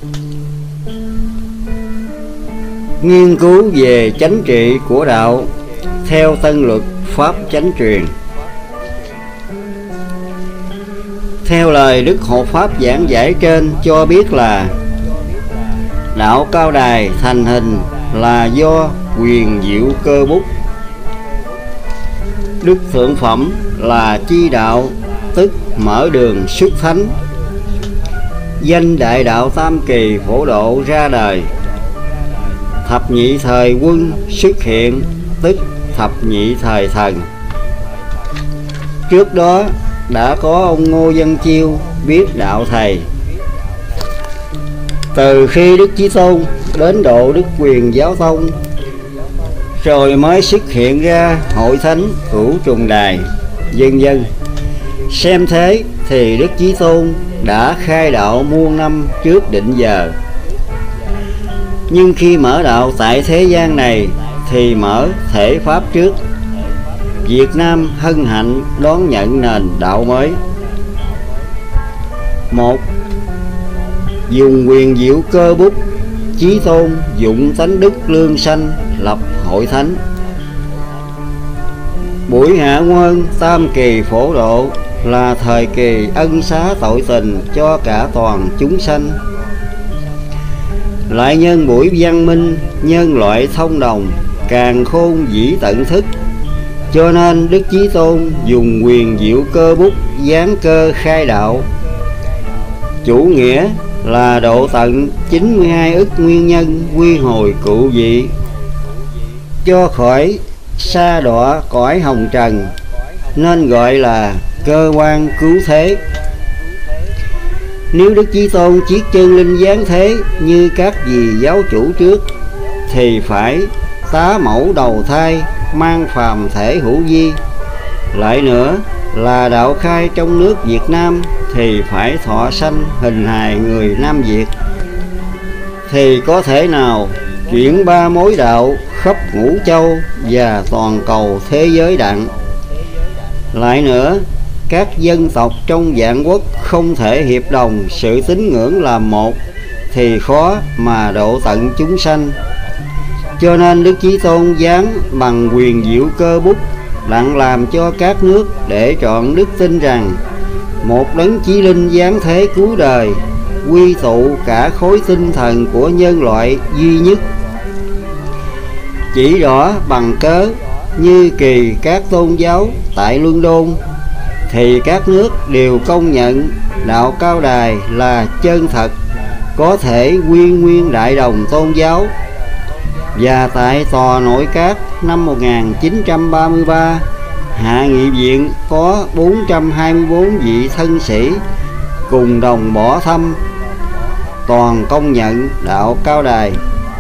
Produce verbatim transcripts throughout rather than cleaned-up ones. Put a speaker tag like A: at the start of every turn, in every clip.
A: Nghiên cứu về chánh trị của đạo theo tân luật pháp chánh truyền. Theo lời Đức Hộ Pháp giảng giải trên cho biết là đạo Cao Đài thành hình là do quyền diệu cơ bút. Đức Thượng Phẩm là chi đạo, tức mở đường xuất thánh. Danh đại đạo tam kỳ phổ độ ra đời. Thập nhị thời quân xuất hiện, tức thập nhị thời thần. Trước đó đã có ông Ngô Văn Chiêu biết đạo thầy. Từ khi Đức Chí Tôn đến độ Đức Quyền Giáo Tông, rồi mới xuất hiện ra Hội Thánh Cửu Trùng Đài, vân vân. Xem thế thì Đức Chí Tôn đã khai đạo muôn năm trước định giờ. Nhưng khi mở đạo tại thế gian này thì mở thể pháp trước. Việt Nam hân hạnh đón nhận nền đạo mới. Một, dùng quyền diệu cơ bút, Chí Tôn dụng tánh đức lương sanh lập Hội Thánh. Buổi hạ nguyên tam kỳ phổ độ là thời kỳ ân xá tội tình cho cả toàn chúng sanh. Lại nhân buổi văn minh nhân loại thông đồng, càng khôn dĩ tận thức, cho nên Đức Chí Tôn dùng quyền diệu cơ bút giáng cơ khai đạo. Chủ nghĩa là độ tận chín mươi hai ức nguyên nhân quy hồi cựu vị, cho khỏi sa đọa cõi hồng trần, nên gọi là cơ quan cứu thế. Nếu Đức Chí Tôn chiết chân linh giáng thế như các vị giáo chủ trước, thì phải tá mẫu đầu thai, mang phàm thể hữu vi. Lại nữa là đạo khai trong nước Việt Nam thì phải thọ sanh hình hài người Nam Việt, thì có thể nào chuyển ba mối đạo khắp ngũ châu và toàn cầu thế giới đặng. Lại nữa, các dân tộc trong vạn quốc không thể hiệp đồng sự tín ngưỡng làm một, thì khó mà độ tận chúng sanh. Cho nên Đức Chí Tôn giáng bằng quyền diệu cơ bút, đặng làm cho các nước để chọn đức tin rằng một đấng chí linh giáng thế cứu đời, quy tụ cả khối tinh thần của nhân loại duy nhất. Chỉ rõ bằng cớ như kỳ các tôn giáo tại Luân Đôn, thì các nước đều công nhận đạo Cao Đài là chân thật, có thể quy nguyên đại đồng tôn giáo. Và tại tòa Nội Các năm một nghìn chín trăm ba mươi ba, Hạ nghị viện có bốn trăm hai mươi bốn vị thân sĩ cùng đồng bỏ thăm, toàn công nhận đạo Cao Đài.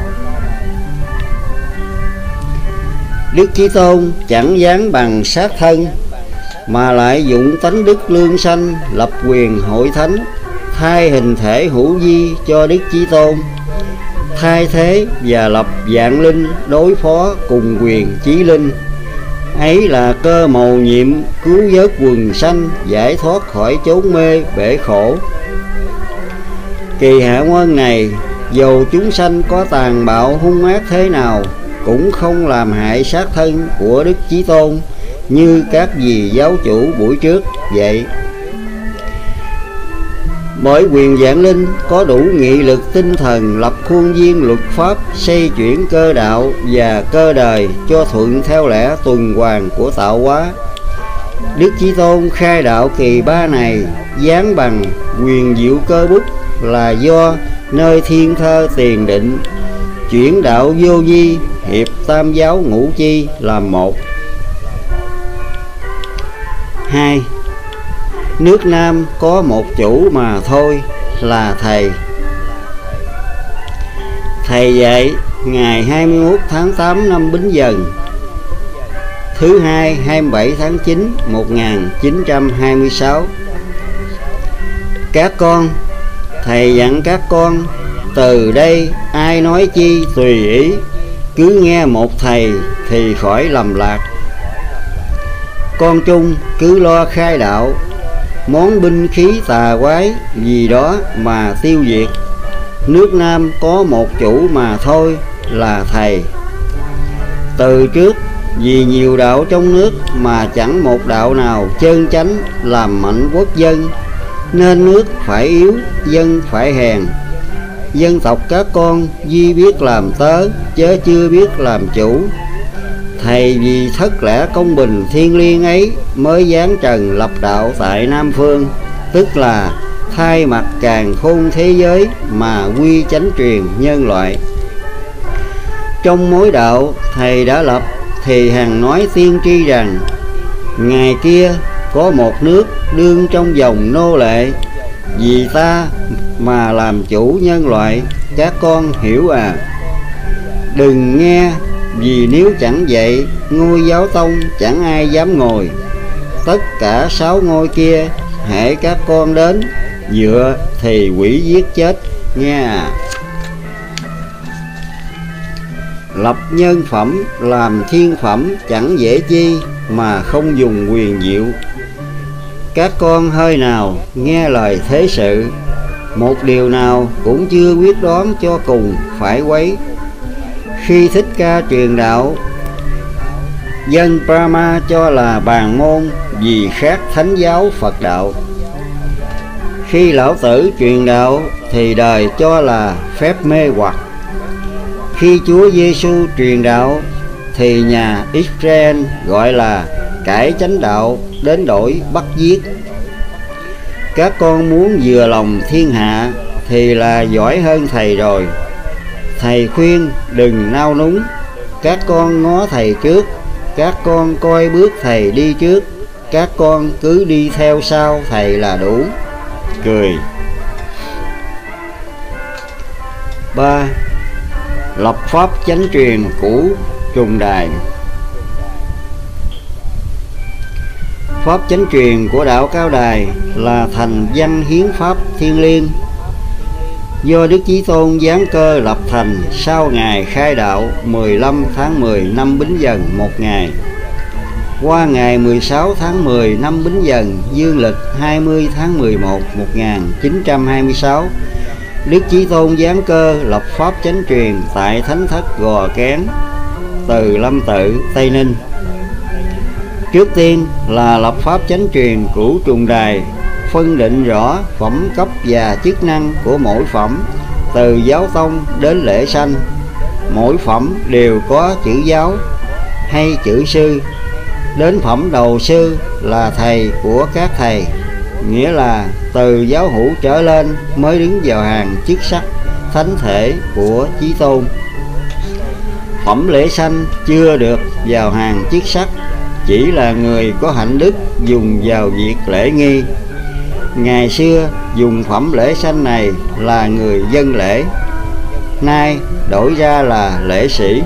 A: Đức Chí Tôn chẳng giáng bằng sát thân, mà lại dụng tánh đức lương sanh lập quyền Hội Thánh, thay hình thể hữu vi cho Đức Chí Tôn, thay thế và lập vạn linh đối phó cùng quyền chí linh. Ấy là cơ mầu nhiệm cứu vớt quần sanh, giải thoát khỏi chốn mê bể khổ. Kỳ hạ nguyên này, dầu chúng sanh có tàn bạo hung ác thế nào, cũng không làm hại sát thân của Đức Chí Tôn như các vị giáo chủ buổi trước vậy. Bởi quyền vạn linh có đủ nghị lực tinh thần lập khuôn viên luật pháp, xây chuyển cơ đạo và cơ đời cho thuận theo lẽ tuần hoàn của tạo hóa. Đức Chí Tôn khai đạo kỳ ba này giáng bằng quyền diệu cơ bút là do nơi thiên thơ tiền định, chuyển đạo vô vi, hiệp tam giáo ngũ chi làm một. Hai, nước Nam có một chủ mà thôi là Thầy. Thầy dạy ngày hai mươi mốt tháng tám năm Bính Dần, thứ hai hai mươi bảy tháng chín một nghìn chín trăm hai mươi sáu. Các con, Thầy dặn các con, từ đây ai nói chi tùy ý, cứ nghe một Thầy thì khỏi lầm lạc. Con trung cứ lo khai đạo, món binh khí tà quái gì đó mà tiêu diệt, nước Nam có một chủ mà thôi là thầy. Từ trước vì nhiều đạo trong nước mà chẳng một đạo nào chân chánh làm mạnh quốc dân, nên nước phải yếu, dân phải hèn. Dân tộc các con duy biết làm tớ, chớ chưa biết làm chủ. Thầy vì thất lẽ công bình thiêng liêng ấy mới giáng trần lập đạo tại Nam Phương, tức là thay mặt càn khôn thế giới mà quy chánh truyền nhân loại. Trong mối đạo thầy đã lập thì hằng nói tiên tri rằng: ngày kia có một nước đương trong dòng nô lệ, vì ta mà làm chủ nhân loại, các con hiểu à? Đừng nghe, vì nếu chẳng vậy ngôi giáo tông chẳng ai dám ngồi. Tất cả sáu ngôi kia hễ các con đến dựa thì quỷ giết chết nghe à. Lập nhân phẩm làm thiên phẩm chẳng dễ chi mà không dùng quyền diệu. Các con hơi nào nghe lời thế sự, một điều nào cũng chưa quyết đoán cho cùng phải quấy. Khi Thích Ca truyền đạo, dân Brahma cho là bàn môn vì khác thánh giáo Phật đạo. Khi Lão Tử truyền đạo thì đời cho là phép mê hoặc. Khi Chúa Giêsu truyền đạo thì nhà Israel gọi là cải chánh đạo đến đổi bắt giết. Các con muốn vừa lòng thiên hạ thì là giỏi hơn thầy rồi. Thầy khuyên đừng nao núng, các con ngó thầy trước, các con coi bước thầy đi trước, các con cứ đi theo sau thầy là đủ. Cười. Ba. Lập pháp chánh truyền cũ trùng đài. Pháp chánh truyền của đạo Cao Đài là thành văn hiến pháp thiêng liêng, do Đức Chí Tôn giáng cơ lập thành sau ngày khai đạo mười lăm tháng mười năm Bính Dần một ngày. Qua ngày mười sáu tháng mười năm Bính Dần dương lịch hai mươi tháng mười một một nghìn chín trăm hai mươi sáu, Đức Chí Tôn giáng cơ lập pháp chánh truyền tại Thánh thất Gò Kén, Từ Lâm Tự, Tây Ninh. Trước tiên là lập pháp chánh truyền cửu trùng đài, phân định rõ phẩm cấp và chức năng của mỗi phẩm, từ giáo tông đến lễ sanh. Mỗi phẩm đều có chữ giáo hay chữ sư. Đến phẩm đầu sư là thầy của các thầy, nghĩa là từ giáo hữu trở lên mới đứng vào hàng chức sắc thánh thể của Chí Tôn. Phẩm lễ sanh chưa được vào hàng chức sắc, chỉ là người có hạnh đức dùng vào việc lễ nghi. Ngày xưa dùng phẩm lễ sanh này là người dân lễ, nay đổi ra là lễ sĩ.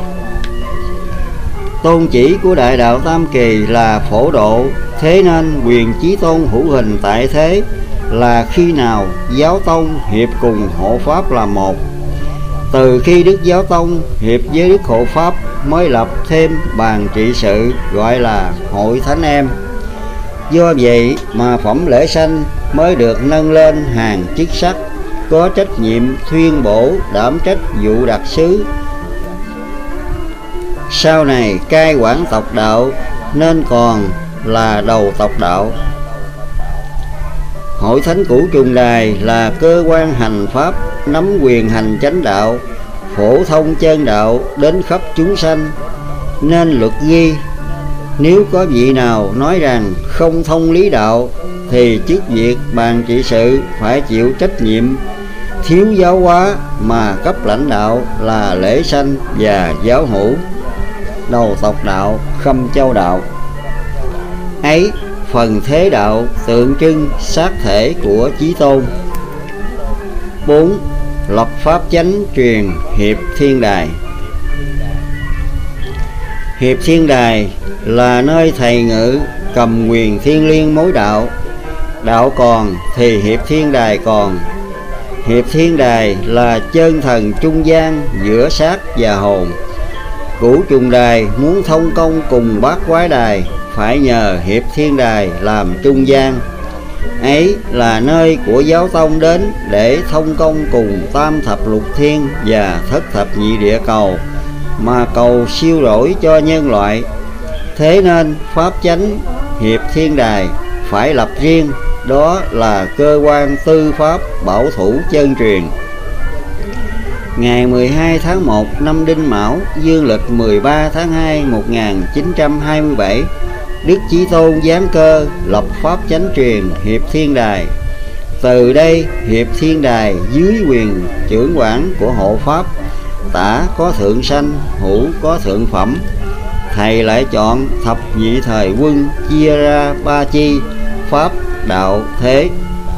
A: Tôn chỉ của Đại đạo Tam Kỳ là phổ độ, thế nên quyền Chí Tôn hữu hình tại thế là khi nào giáo tông hiệp cùng hộ pháp là một. Từ khi Đức Giáo Tông hiệp với Đức Hộ Pháp mới lập thêm bàn trị sự gọi là Hội Thánh Em. Do vậy mà phẩm lễ sanh mới được nâng lên hàng chức sắc, có trách nhiệm thuyên bổ đảm trách vụ đặc sứ. Sau này cai quản tộc đạo nên còn là đầu tộc đạo. Hội Thánh Cửu Trùng Đài là cơ quan hành pháp, nắm quyền hành chánh đạo, phổ thông chân đạo đến khắp chúng sanh. Nên luật ghi, nếu có vị nào nói rằng không thông lý đạo thì chức việc bàn trị sự phải chịu trách nhiệm thiếu giáo hóa mà cấp lãnh đạo là lễ sanh và giáo hữu. Đầu tộc đạo Khâm Châu đạo ấy phần thế đạo tượng trưng xác thể của Chí Tôn. Bốn. Lập pháp chánh truyền hiệp thiên đài. Hiệp thiên đài là nơi thầy ngự cầm quyền thiêng liêng mối đạo. Đạo còn thì hiệp thiên đài còn. Hiệp thiên đài là chân thần trung gian giữa xác và hồn. Cửu trùng đài muốn thông công cùng bát quái đài phải nhờ hiệp thiên đài làm trung gian. Ấy là nơi của giáo tông đến để thông công cùng tam thập lục thiên và thất thập nhị địa cầu, mà cầu siêu rỗi cho nhân loại. Thế nên pháp chánh hiệp thiên đài phải lập riêng, đó là cơ quan tư pháp bảo thủ chân truyền. Ngày mười hai tháng một năm Đinh Mão, dương lịch mười ba tháng hai một nghìn chín trăm hai mươi bảy, Đức Chí Tôn giáng cơ lập pháp chánh truyền hiệp thiên đài. Từ đây hiệp thiên đài dưới quyền trưởng quản của hộ pháp, tả có thượng sanh, hữu có thượng phẩm. Thầy lại chọn thập nhị thời quân chia ra ba chi: pháp, đạo, thế.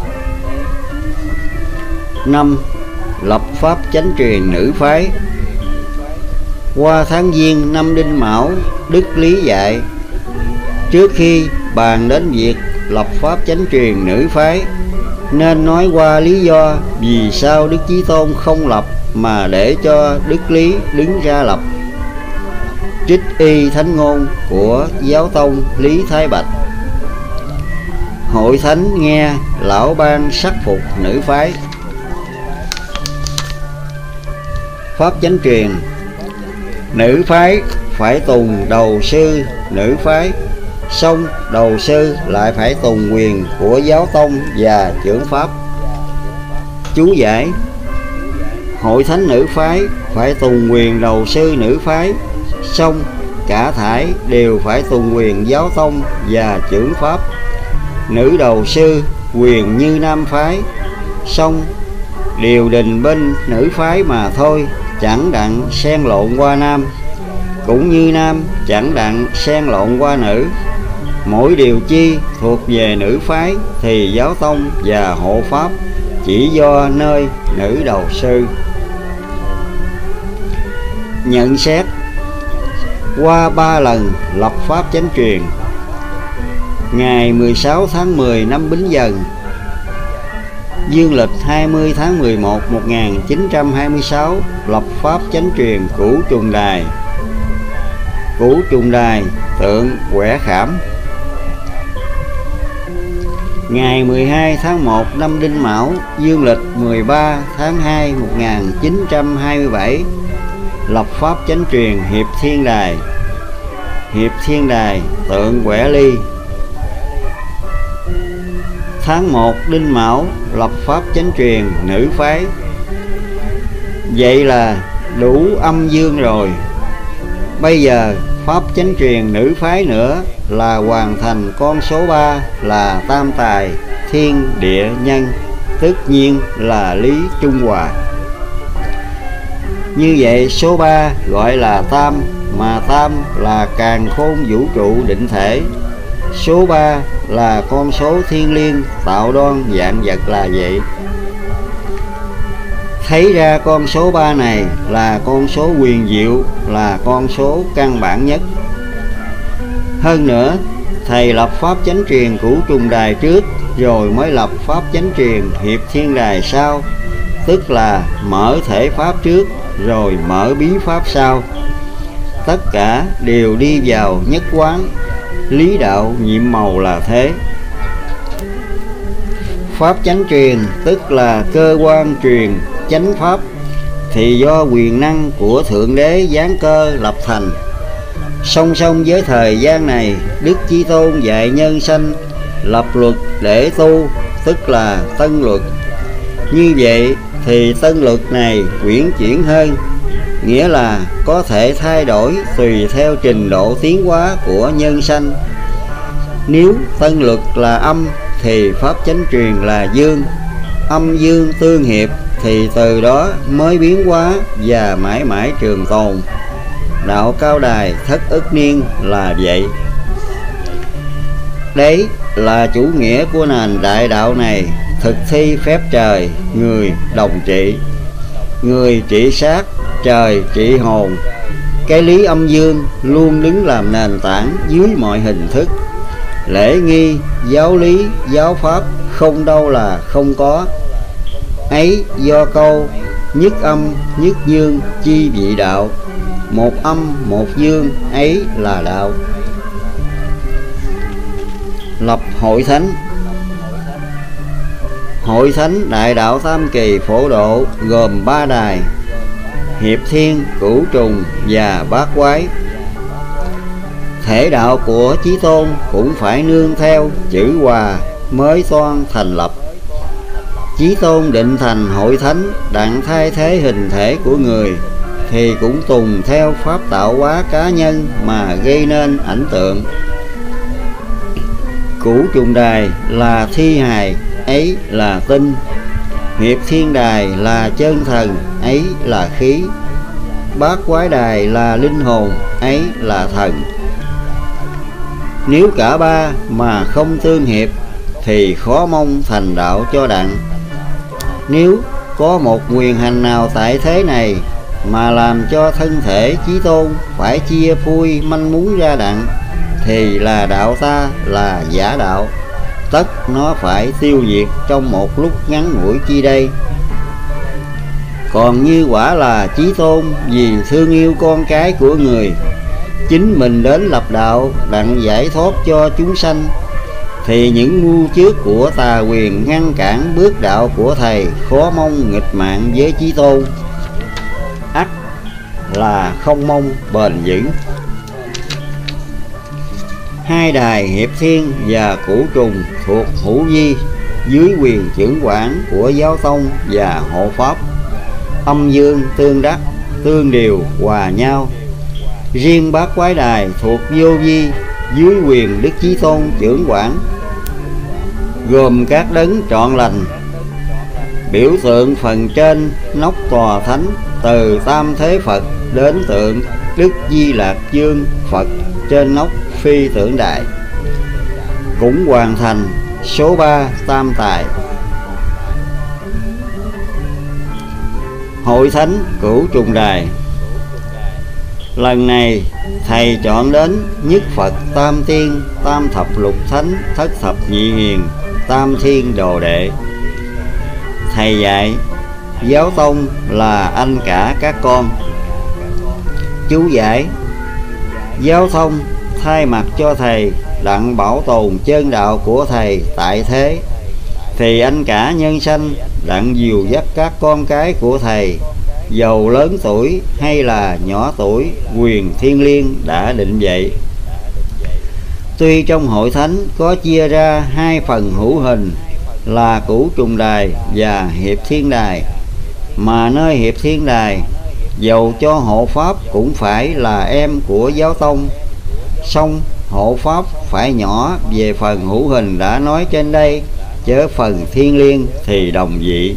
A: Năm. Lập pháp chánh truyền nữ phái. Qua tháng Giêng năm Đinh Mão, Đức Lý dạy: trước khi bàn đến việc lập pháp chánh truyền nữ phái, nên nói qua lý do vì sao Đức Chí Tôn không lập mà để cho Đức Lý đứng ra lập. Trích y thánh ngôn của giáo tông Lý Thái Bạch. Hội thánh nghe lão ban sắc phục nữ phái. Pháp chánh truyền nữ phái phải tùng đầu sư nữ phái, song đầu sư lại phải tùng quyền của giáo tông và trưởng pháp. Chú giải: hội thánh nữ phái phải tùng quyền đầu sư nữ phái, song cả thải đều phải tùng quyền giáo tông và trưởng pháp. Nữ đầu sư quyền như nam phái, song điều đình bên nữ phái mà thôi, chẳng đặng xen lộn qua nam, cũng như nam chẳng đặng xen lộn qua nữ. Mỗi điều chi thuộc về nữ phái thì giáo tông và hộ pháp chỉ do nơi nữ đầu sư. Nhận xét: qua ba lần lập pháp chánh truyền. Ngày mười sáu tháng mười năm Bính Dần, dương lịch hai mươi tháng mười một một nghìn chín trăm hai mươi sáu, lập pháp chánh truyền Cửu Trùng Đài. Cửu Trùng Đài tượng quẻ khảm. Ngày mười hai tháng một năm Đinh Mão, dương lịch mười ba tháng hai một nghìn chín trăm hai mươi bảy, lập pháp chánh truyền hiệp thiên đài. Hiệp thiên đài tượng quẻ ly. Tháng một Đinh Mão, lập pháp chánh truyền nữ phái. Vậy là đủ âm dương rồi. Bây giờ pháp chánh truyền nữ phái nữa là hoàn thành con số ba là tam tài thiên địa nhân, tất nhiên là Lý Trung Hòa. Như vậy số ba gọi là tam, mà tam là càn khôn vũ trụ định thể. Số ba là con số thiên liêng tạo đoan vạn vật là vậy. Thấy ra con số ba này là con số huyền diệu, là con số căn bản nhất. Hơn nữa, thầy lập pháp chánh truyền Cửu Trùng Đài trước, rồi mới lập pháp chánh truyền hiệp thiên đài sau, tức là mở thể pháp trước rồi mở bí pháp sau. Tất cả đều đi vào nhất quán, lý đạo nhiệm màu là thế. Pháp chánh truyền tức là cơ quan truyền chánh pháp, thì do quyền năng của Thượng Đế giáng cơ lập thành. Song song với thời gian này, Đức Chí Tôn dạy nhân sanh lập luật để tu, tức là tân luật. Như vậy thì tân luật này quyển chuyển hơn, nghĩa là có thể thay đổi tùy theo trình độ tiến hóa của nhân sanh. Nếu tân luật là âm thì pháp chánh truyền là dương, âm dương tương hiệp thì từ đó mới biến hóa và mãi mãi trường tồn. Đạo Cao Đài thất ức niên là vậy. Đấy là chủ nghĩa của nền đại đạo này, thực thi phép trời, người đồng trị. Người trị sát, trời trị hồn. Cái lý âm dương luôn đứng làm nền tảng dưới mọi hình thức. Lễ nghi, giáo lý, giáo pháp không đâu là không có. Ấy do câu nhất âm nhất dương chi vị đạo, một âm một dương ấy là đạo. Lập hội thánh. Hội thánh đại đạo tam kỳ phổ độ gồm ba đài: Hiệp Thiên, Cửu Trùng và Bát Quái. Thể đạo của Chí Tôn cũng phải nương theo chữ Hòa mới toan thành lập. Chí Tôn định thành hội thánh đặng thay thế hình thể của người, thì cũng tùng theo pháp tạo hóa cá nhân mà gây nên ảnh tượng. Cửu Trùng Đài là thi hài, ấy là tinh. Hiệp Thiên Đài là chân thần, ấy là khí. Bát Quái Đài là linh hồn, ấy là thần. Nếu cả ba mà không tương hiệp thì khó mong thành đạo cho đặng. Nếu có một quyền hành nào tại thế này mà làm cho thân thể Chí Tôn phải chia phui manh mún ra đặng, thì là đạo ta là giả đạo, tất nó phải tiêu diệt trong một lúc ngắn ngủi chi đây. Còn như quả là Chí Tôn vì thương yêu con cái của người, chính mình đến lập đạo đặng giải thoát cho chúng sanh, thì những mưu trước của tà quyền ngăn cản bước đạo của thầy khó mong nghịch mạng với Chí Tôn, ắt là không mong bền vững. Hai đài Hiệp Thiên và Cửu Trùng thuộc Hữu Vi dưới quyền trưởng quản của Giáo Tông và Hộ Pháp, âm dương tương đắc, tương điều hòa nhau. Riêng Bát Quái Đài thuộc Vô Vi dưới quyền Đức Chí Tôn trưởng quản, gồm các đấng trọn lành, biểu tượng phần trên nóc tòa thánh từ Tam Thế Phật đến tượng Đức Di Lạc Dương Phật trên nóc Phi Tưởng Đài, cũng hoàn thành số ba tam tài. Hội thánh Cửu Trùng Đài lần này thầy chọn đến nhất Phật tam tiên, tam thập lục thánh, thất thập nhị hiền, tam thiên đồ đệ. Thầy dạy Giáo Tông là anh cả các con. Chú giải: Giáo Tông thay mặt cho thầy đặng bảo tồn chân đạo của thầy tại thế, thì anh cả nhân sanh đặng dìu dắt các con cái của thầy, dầu lớn tuổi hay là nhỏ tuổi, quyền thiêng liêng đã định vậy. Tuy trong hội thánh có chia ra hai phần hữu hình là Cửu Trùng Đài và Hiệp Thiên Đài, mà nơi Hiệp Thiên Đài dầu cho hộ pháp cũng phải là em của Giáo Tông, song hộ pháp phải nhỏ về phần hữu hình đã nói trên đây, chớ phần thiêng liêng thì đồng vị.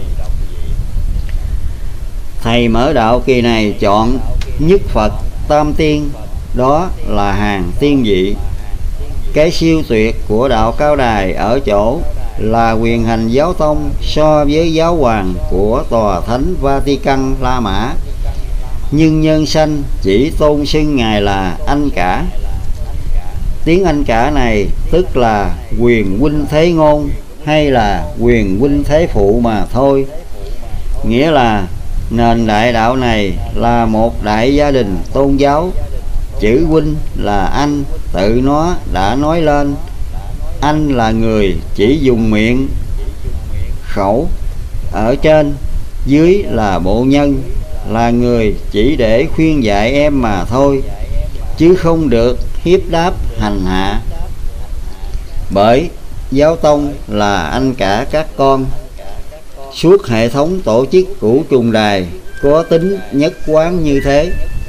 A: Thầy mở đạo kỳ này chọn nhất Phật tam tiên, đó là hàng tiên vị. Cái siêu tuyệt của đạo Cao Đài ở chỗ là quyền hành Giáo Tông so với giáo hoàng của tòa thánh Vatican La Mã, nhưng nhân sanh chỉ tôn xưng ngài là anh cả. Tiếng anh cả này tức là quyền huynh thế ngôn hay là quyền huynh thế phụ mà thôi, nghĩa là nền đại đạo này là một đại gia đình tôn giáo. Chữ huynh là anh tự nó đã nói lên, anh là người chỉ dùng miệng khẩu ở trên, dưới là bộ nhân, là người chỉ để khuyên dạy em mà thôi, chứ không được hiếp đáp hành hạ. Bởi Giáo Tông là anh cả các con. Suốt hệ thống tổ chức Cửu Trùng Đài có tính nhất quán như thế.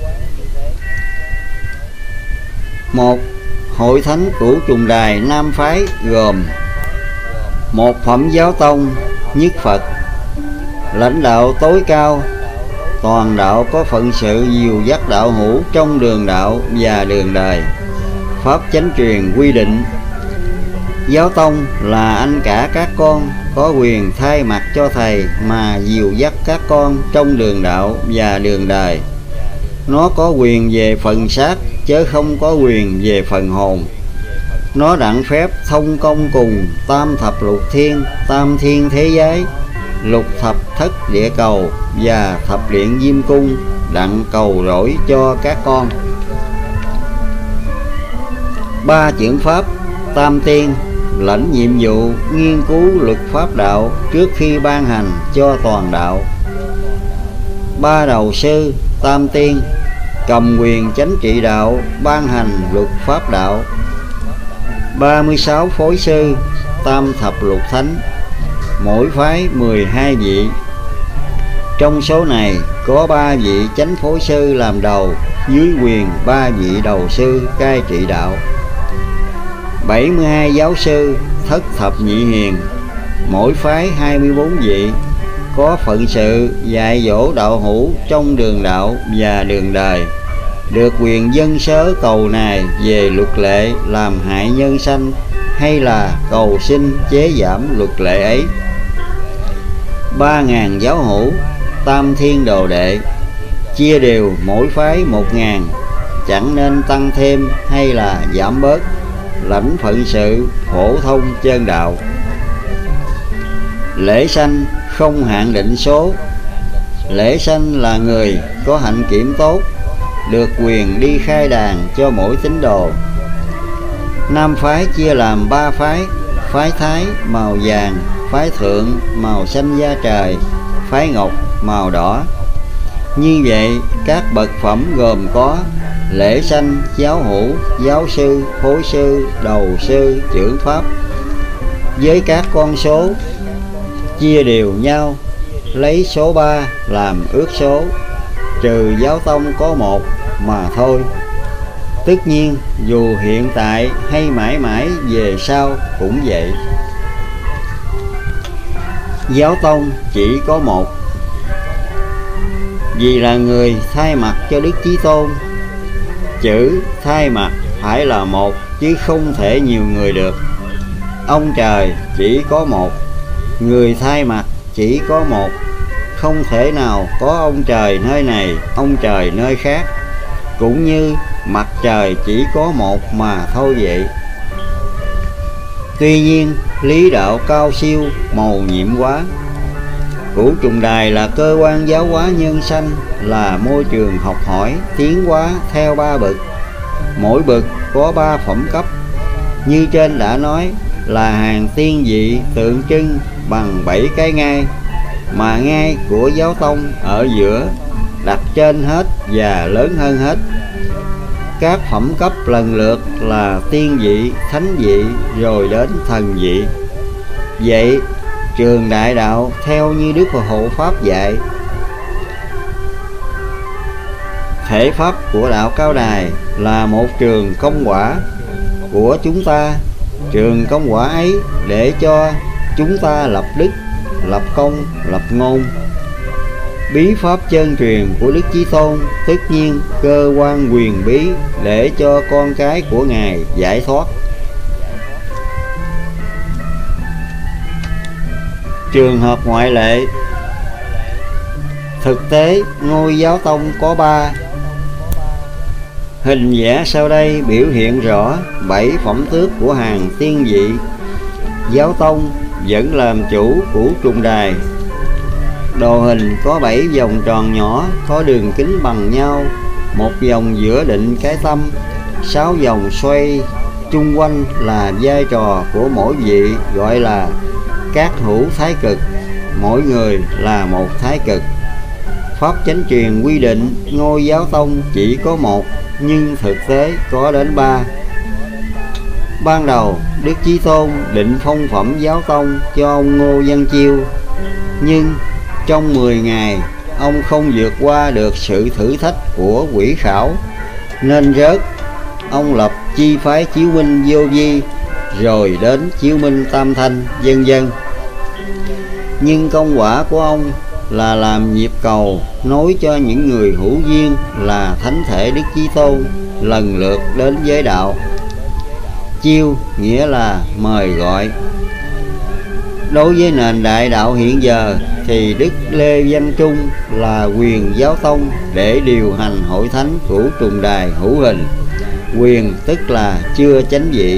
A: Một, Hội thánh Cửu Trùng Đài Nam phái gồm một phẩm Giáo Tông, nhất Phật, lãnh đạo tối cao. Toàn đạo có phận sự dìu dắt đạo hữu trong đường đạo và đường đời. Pháp chánh truyền quy định Giáo Tông là anh cả các con, có quyền thay mặt cho thầy mà dìu dắt các con trong đường đạo và đường đời. Nó có quyền về phần xác chớ không có quyền về phần hồn. Nó đặng phép thông công cùng tam thập lục thiên, tam thiên thế giới, lục thập thất địa cầu và thập điện diêm cung, đặng cầu rỗi cho các con. Ba chưởng pháp tam tiên lãnh nhiệm vụ nghiên cứu luật pháp đạo trước khi ban hành cho toàn đạo. Ba đầu sư tam tiên cầm quyền chánh trị đạo, ban hành luật pháp đạo. Ba mươi sáu phối sư tam thập lục thánh, mỗi phái mười hai vị. Trong số này có ba vị chánh phối sư làm đầu, dưới quyền ba vị đầu sư cai trị đạo. Bảy mươi hai giáo sư thất thập nhị hiền, mỗi phái hai mươi bốn vị, có phận sự dạy dỗ đạo hữu trong đường đạo và đường đời, được quyền dân sớ cầu nài về luật lệ làm hại nhân sanh, hay là cầu xin chế giảm luật lệ ấy. Ba ngàn giáo hữu tam thiên đồ đệ, chia đều mỗi phái một ngàn, chẳng nên tăng thêm hay là giảm bớt, lãnh phận sự phổ thông chân đạo. Lễ sanh không hạn định số, lễ sanh là người có hạnh kiểm tốt, được quyền đi khai đàn cho mỗi tín đồ. Nam phái chia làm ba phái: phái Thái màu vàng, phái Thượng màu xanh da trời, phái Ngọc màu đỏ. Như vậy các bậc phẩm gồm có lễ sanh, giáo hữu, giáo sư, phối sư, đầu sư, trưởng pháp. Với các con số chia đều nhau, lấy số ba làm ước số, trừ giáo tông có một mà thôi. Tất nhiên dù hiện tại hay mãi mãi về sau cũng vậy. Giáo tông chỉ có một, vì là người thay mặt cho Đức Chí Tôn. Chữ thay mặt phải là một, chứ không thể nhiều người được. Ông trời chỉ có một, người thay mặt chỉ có một, không thể nào có ông trời nơi này, ông trời nơi khác. Cũng như mặt trời chỉ có một mà thôi vậy. Tuy nhiên lý đạo cao siêu, mầu nhiệm quá. Cửu Trùng Đài là cơ quan giáo hóa nhân sanh, là môi trường học hỏi tiến hóa theo ba bậc, mỗi bậc có ba phẩm cấp. Như trên đã nói là hàng tiên vị tượng trưng bằng bảy cái ngai, mà ngai của giáo tông ở giữa, đặt trên hết và lớn hơn hết. Các phẩm cấp lần lượt là tiên vị, thánh vị, rồi đến thần vị. Vậy trường đại đạo theo như Đức Phật Hộ Pháp dạy, thể pháp của đạo Cao Đài là một trường công quả của chúng ta. Trường công quả ấy để cho chúng ta lập đức, lập công, lập ngôn. Bí pháp chân truyền của Đức Chí Tôn tất nhiên cơ quan quyền bí để cho con cái của Ngài giải thoát. Trường hợp ngoại lệ. Thực tế ngôi giáo tông có ba. Hình vẽ sau đây biểu hiện rõ bảy phẩm tước của hàng tiên vị. Giáo tông vẫn làm chủ của Trùng Đài. Đồ hình có bảy vòng tròn nhỏ có đường kính bằng nhau, một vòng giữa định cái tâm, sáu vòng xoay chung quanh là vai trò của mỗi vị, gọi là các hữu thái cực, mỗi người là một thái cực. Pháp chánh truyền quy định ngôi giáo tông chỉ có một, nhưng thực tế có đến ba. Ban đầu Đức Chí Tôn định phong phẩm giáo tông cho ông Ngô Văn Chiêu, nhưng trong mười ngày ông không vượt qua được sự thử thách của quỷ khảo nên rớt. Ông lập chi phái chiếu minh vô vi, rồi đến chiếu minh tam thanh, vân vân. Nhưng công quả của ông là làm nhịp cầu nối cho những người hữu duyên là thánh thể Đức Chí Tôn lần lượt đến giới đạo. Chiêu nghĩa là mời gọi. Đối với nền đại đạo hiện giờ thì Đức Lê Văn Trung là quyền giáo tông để điều hành hội thánh Cửu Trùng Đài hữu hình. Quyền tức là chưa chánh vị.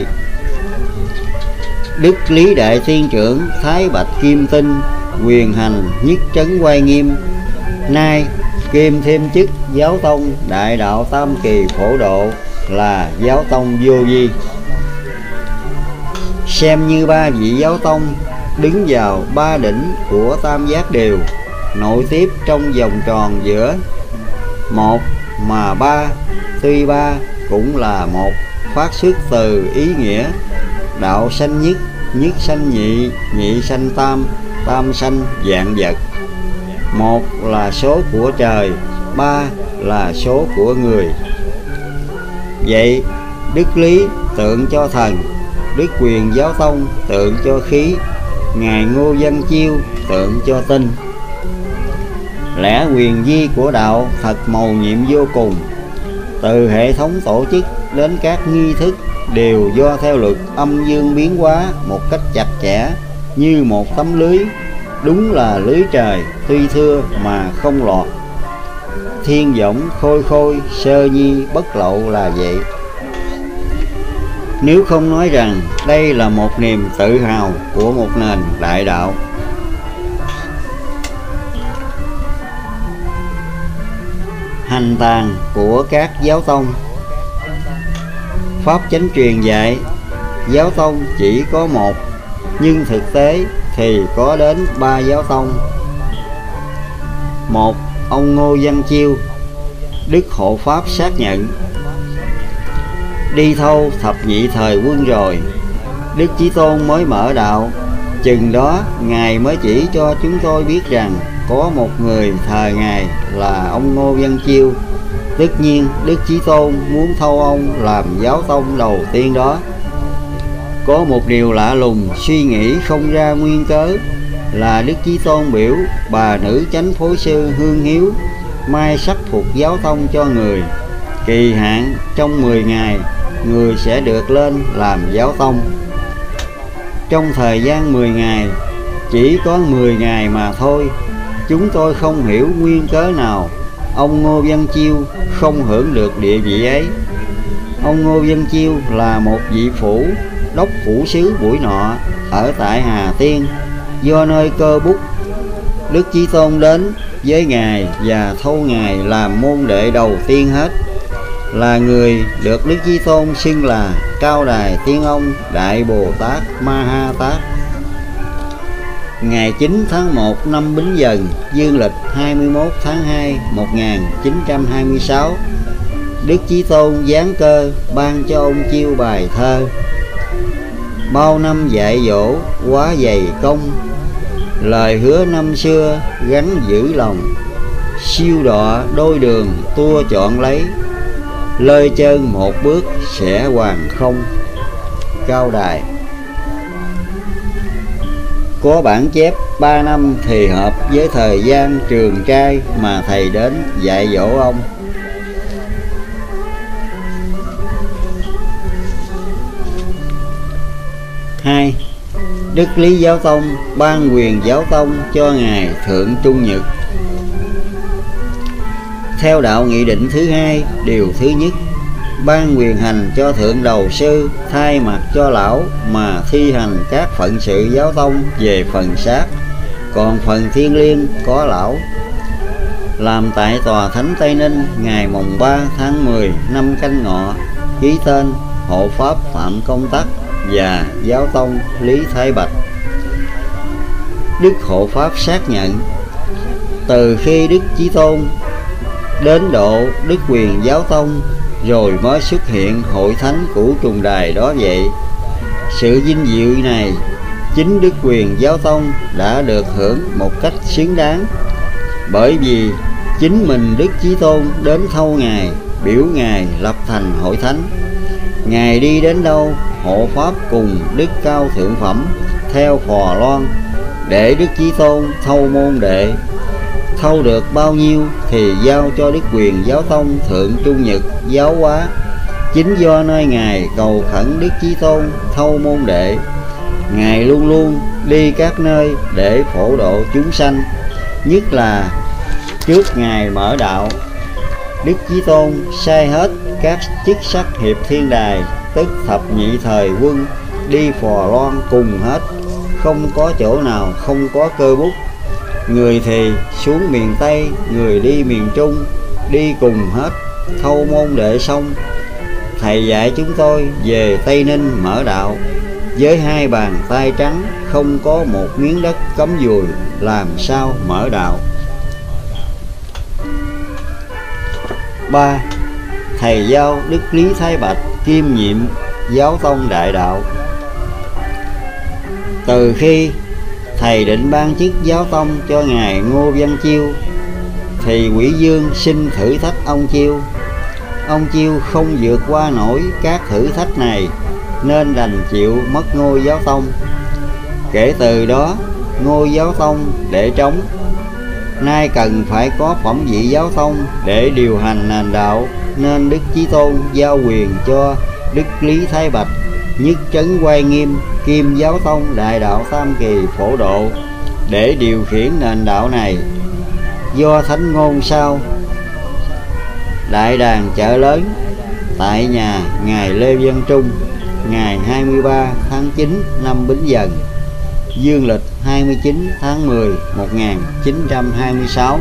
A: Đức Lý Đại Thiên Trưởng Thái Bạch Kim Tinh quyền hành nhất trấn Oai Nghiêm, nay kiêm thêm chức giáo tông đại đạo tam kỳ phổ độ là giáo tông vô vi. xem như ba vị giáo tông đứng vào ba đỉnh của tam giác đều, nội tiếp trong vòng tròn giữa một mà ba, tuy ba cũng là một, phát xuất từ ý nghĩa đạo sanh nhất, nhất sanh nhị, nhị sanh tam, tam sanh vạn vật. Một là số của trời, ba là số của người. Vậy đức lý tượng cho thần, đức quyền giáo tông tượng cho khí, ngài Ngô Văn Chiêu tượng cho tinh. Lẽ quyền vi của đạo thật mầu nhiệm vô cùng. Từ hệ thống tổ chức đến các nghi thức đều do theo luật âm dương biến hóa một cách chặt chẽ như một tấm lưới. Đúng là lưới trời tuy thưa mà không lọt. Thiên võng khôi khôi, sơ nhi bất lậu là vậy. Nếu không nói rằng đây là một niềm tự hào của một nền đại đạo. Hành tàn của các giáo tông. Pháp chánh truyền dạy giáo tông chỉ có một, nhưng thực tế thì có đến ba giáo tông. Một, ông Ngô Văn Chiêu, Đức Hộ Pháp xác nhận. Đi thâu thập nhị thời quân rồi, Đức Chí Tôn mới mở đạo, chừng đó Ngài mới chỉ cho chúng tôi biết rằng có một người thờ Ngài là ông Ngô Văn Chiêu. Tất nhiên Đức Chí Tôn muốn thâu ông làm giáo tông đầu tiên đó. Có một điều lạ lùng suy nghĩ không ra nguyên cớ là Đức Chí Tôn biểu bà nữ chánh phối sư Hương Hiếu mai sắc phục giáo tông cho người. Kỳ hạn trong mười ngày người sẽ được lên làm giáo tông. Trong thời gian mười ngày, chỉ có mười ngày mà thôi, chúng tôi không hiểu nguyên cớ nào ông Ngô Văn Chiêu không hưởng được địa vị ấy. Ông Ngô Văn Chiêu là một vị phủ đốc phủ sứ buổi nọ ở tại Hà Tiên. Do nơi cơ bút, Đức Chí Tôn đến với Ngài và thâu Ngài làm môn đệ đầu tiên hết, là người được Đức Chí Tôn xưng là Cao Đài Tiên Ông Đại Bồ Tát Ma Ha Tát. Ngày chín tháng một năm Bính Dần, dương lịch hai mươi mốt tháng hai một nghìn chín trăm hai mươi sáu, Đức Chí Tôn giáng cơ ban cho ông Chiêu bài thơ: bao năm dạy dỗ quá dày công, lời hứa năm xưa gắn giữ lòng, siêu đọa đôi đường tua chọn lấy, lơi chân một bước sẽ hoàn không. Cao Đài. Có bản chép ba năm thì hợp với thời gian trường trai mà thầy đến dạy dỗ ông. Hai, Đức Lý Giáo Tông ban quyền giáo tông cho Ngài Thượng Trung Nhật. Theo đạo nghị định thứ hai điều thứ nhất, ban quyền hành cho thượng đầu sư thay mặt cho lão mà thi hành các phận sự giáo tông về phần sát, còn phần thiêng liêng có lão. Làm tại tòa thánh Tây Ninh ngày mồng ba tháng mười năm Canh Ngọ, ký tên Hộ Pháp Phạm Công Tắc và giáo tông Lý Thái Bạch. Đức Hộ Pháp xác nhận, từ khi Đức Chí Tôn đến độ đức quyền giáo tông rồi mới xuất hiện hội thánh Cửu Trùng Đài đó vậy. Sự vinh dự này chính đức quyền giáo tông đã được hưởng một cách xứng đáng, bởi vì chính mình Đức Chí Tôn đến thâu Ngài, biểu Ngài lập thành hội thánh. Ngài đi đến đâu, hộ pháp cùng Đức Cao Thượng Phẩm theo phò loan để Đức Chí Tôn thâu môn đệ. Thâu được bao nhiêu thì giao cho đức quyền giáo tông Thượng Trung Nhật giáo hóa. Chính do nơi Ngài cầu khẩn Đức Chí Tôn thâu môn đệ, Ngài luôn luôn đi các nơi để phổ độ chúng sanh. Nhất là trước Ngài mở đạo, Đức Chí Tôn sai hết các chức sắc hiệp thiên đài, tức thập nhị thời quân, đi phò loan cùng hết, không có chỗ nào không có cơ bút. Người thì xuống miền Tây, người đi miền Trung, đi cùng hết. Thâu môn đệ xong, thầy dạy chúng tôi về Tây Ninh mở đạo. với hai bàn tay trắng, không có một miếng đất cắm dùi, làm sao mở đạo. Ba. Thầy Giao Đức Lý Thái Bạch kiêm nhiệm Giáo tông Đại Đạo. Từ khi thầy định ban chức giáo tông cho ngài Ngô Văn Chiêu, thì Quỷ Dương xin thử thách ông Chiêu. Ông Chiêu không vượt qua nổi các thử thách này, nên đành chịu mất ngôi giáo tông. Kể từ đó, ngôi giáo tông để trống. Nay cần phải có phẩm vị giáo tông để điều hành nền đạo, nên Đức Chí Tôn giao quyền cho Đức Lý Thái Bạch nhất trấn Oai Nghiêm kiêm Giáo tông Đại Đạo Tam Kỳ Phổ Độ để điều khiển nền đạo này. Do thánh ngôn sau: Đại đàn chợ lớn tại nhà ngài Lê Văn Trung, ngày hai mươi ba tháng chín năm Bính Dần, dương lịch hai mươi chín tháng mười một nghìn chín trăm hai mươi sáu.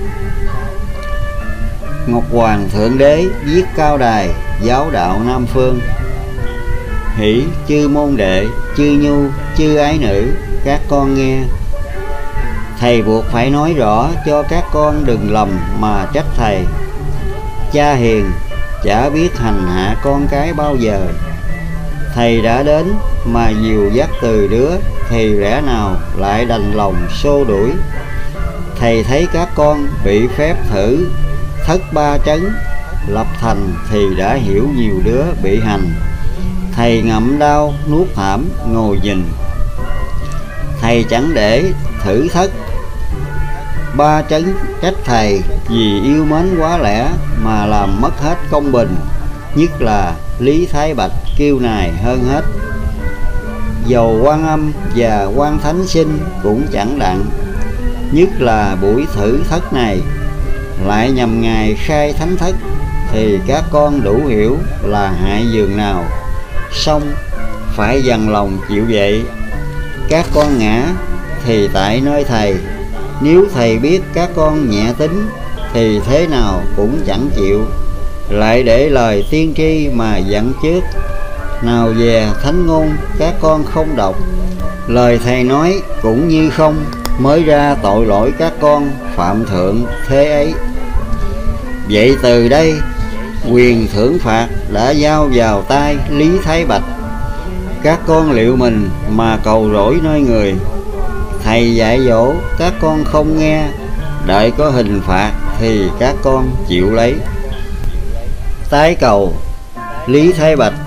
A: Ngọc Hoàng Thượng Đế viết cao đài giáo đạo Nam Phương: Hỷ chư môn đệ, chư nhu, chư ái nữ, các con nghe. Thầy buộc phải nói rõ cho các con đừng lầm mà trách thầy. Cha hiền chả biết hành hạ con cái bao giờ. Thầy đã đến mà dìu dắt từ đứa, thì lẽ nào lại đành lòng xô đuổi. Thầy thấy các con bị phép thử thất ba trấn lập thành, thì đã hiểu nhiều đứa bị hành. Thầy ngậm đau nuốt thảm ngồi nhìn. Thầy chẳng để thử thất ba trấn trách thầy, vì yêu mến quá lẽ mà làm mất hết công bình. Nhất là Lý Thái Bạch kiêu nài hơn hết. Dầu Quan Âm và Quan Thánh Sinh cũng chẳng đặng. Nhất là buổi thử thất này lại nhằm ngài khai thánh thất, thì các con đủ hiểu là hại giường nào. Xong phải dằn lòng chịu vậy. Các con ngã thì tại nơi thầy. Nếu thầy biết các con nhẹ tính, thì thế nào cũng chẳng chịu. Lại để lời tiên tri mà dặn trước. Nào về thánh ngôn các con không đọc, lời thầy nói cũng như không, mới ra tội lỗi các con phạm thượng thế ấy. Vậy từ đây quyền thưởng phạt đã giao vào tay Lý Thái Bạch. Các con liệu mình mà cầu rỗi nơi người. Thầy dạy dỗ các con không nghe, đợi có hình phạt thì các con chịu lấy. Tái cầu Lý Thái Bạch: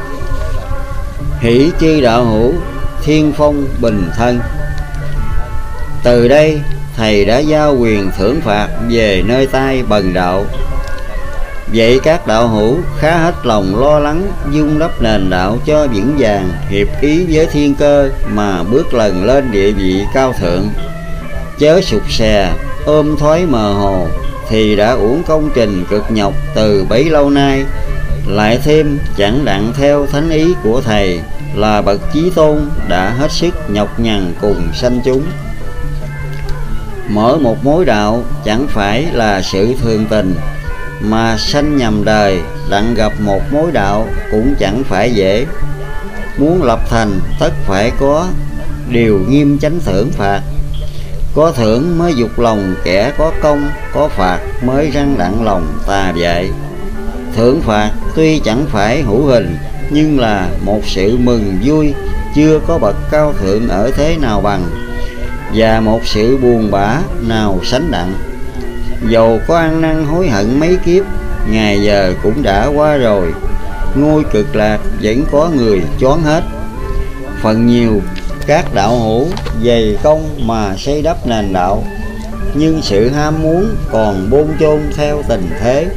A: Hỷ chư đạo hữu, thiên phong bình thân. Từ đây thầy đã giao quyền thưởng phạt về nơi tay Bần đạo. Vậy các đạo hữu khá hết lòng lo lắng, dung đắp nền đạo cho vững vàng, hiệp ý với thiên cơ mà bước lần lên địa vị cao thượng. Chớ sụt sè ôm thoái mờ hồ, thì đã uổng công trình cực nhọc từ bấy lâu nay. Lại thêm chẳng đặng theo thánh ý của thầy, là bậc Chí Tôn đã hết sức nhọc nhằn cùng sanh chúng. Mở một mối đạo chẳng phải là sự thường tình, mà sanh nhầm đời đặng gặp một mối đạo cũng chẳng phải dễ. Muốn lập thành tất phải có điều nghiêm chánh thưởng phạt. Có thưởng mới dục lòng kẻ có công, có phạt mới răng đặng lòng tà dại. Thưởng phạt tuy chẳng phải hữu hình, nhưng là một sự mừng vui chưa có bậc cao thượng ở thế nào bằng, và một sự buồn bã nào sánh đặng. Dầu có ăn năn hối hận mấy kiếp, ngày giờ cũng đã qua rồi. Ngôi cực lạc vẫn có người choán hết. Phần nhiều các đạo hữu dày công mà xây đắp nền đạo, nhưng sự ham muốn còn bôn chôn theo tình thế.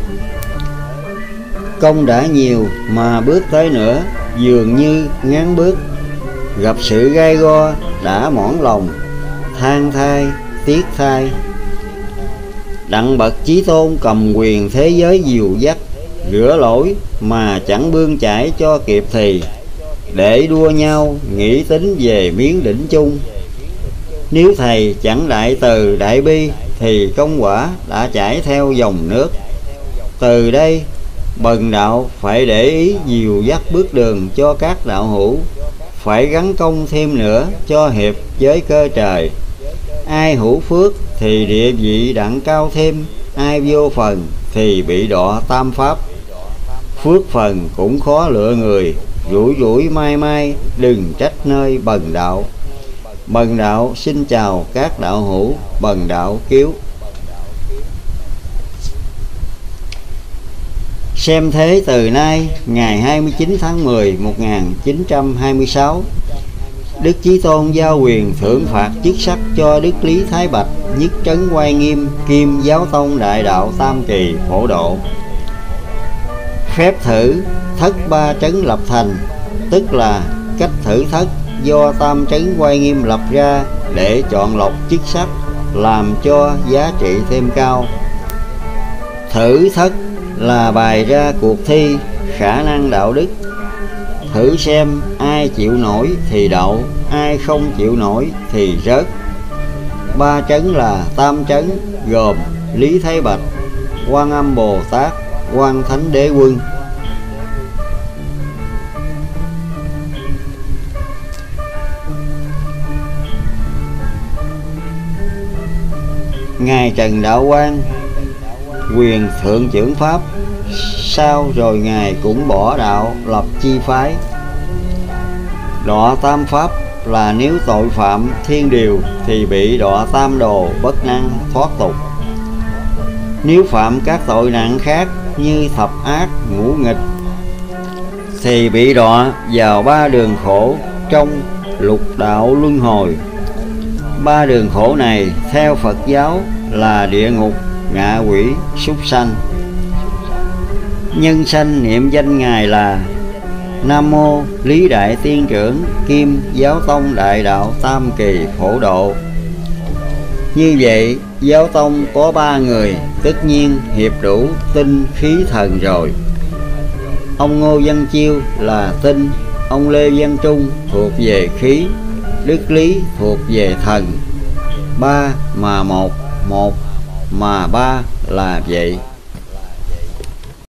A: Công đã nhiều mà bước tới nữa dường như ngán bước. Gặp sự gai go đã mỏi lòng, than thai tiếc thai. Đặng bậc Chí Tôn cầm quyền thế giới dìu dắt, rửa lỗi mà chẳng bươn chải cho kịp thì, để đua nhau nghĩ tính về miếng đỉnh chung. Nếu thầy chẳng đại từ đại bi, thì công quả đã chảy theo dòng nước. Từ đây Bần đạo phải để ý dìu dắt bước đường cho các đạo hữu, phải gắn công thêm nữa cho hiệp với cơ trời. Ai hữu phước thì địa vị đặng cao thêm, ai vô phần thì bị đọa tam pháp. Phước phần cũng khó lựa người, rủi rủi mai mai đừng trách nơi bần đạo. Bần đạo xin chào các đạo hữu, bần đạo kiếu. Xem thế từ nay ngày hai mươi chín tháng mười năm một nghìn chín trăm hai mươi sáu, Đức Chí Tôn giao quyền thưởng phạt chức sắc cho Đức Lý Thái Bạch, nhất trấn Oai Nghiêm, kim giáo tông đại đạo tam kỳ phổ độ. Phép thử thất ba trấn lập thành, tức là cách thử thất do tam trấn Oai Nghiêm lập ra để chọn lọc chức sắc, làm cho giá trị thêm cao. Thử thất là bày ra cuộc thi khả năng đạo đức, thử xem ai chịu nổi thì đậu, ai không chịu nổi thì rớt. Ba trấn là tam trấn, gồm Lý Thái Bạch, Quan Âm Bồ Tát, Quan Thánh Đế Quân. Ngài Trần Đạo Quang quyền thượng trưởng pháp, sau rồi Ngài cũng bỏ đạo lập chi phái. Đọa tam pháp là nếu tội phạm thiên điều thì bị đọa tam đồ bất năng thoát tục. Nếu phạm các tội nặng khác như thập ác, ngũ nghịch thì bị đọa vào ba đường khổ trong lục đạo luân hồi. Ba đường khổ này theo Phật giáo là địa ngục, ngạ quỷ, súc sanh. Nhân sanh niệm danh Ngài là Nam Mô Lý Đại Tiên Trưởng, kim giáo tông đại đạo tam kỳ phổ độ. Như vậy giáo tông có ba người, tất nhiên hiệp đủ tinh khí thần rồi. Ông Ngô Văn Chiêu là tinh, ông Lê Văn Trung thuộc về khí, Đức Lý thuộc về thần. Ba mà một, một mà ba là vậy.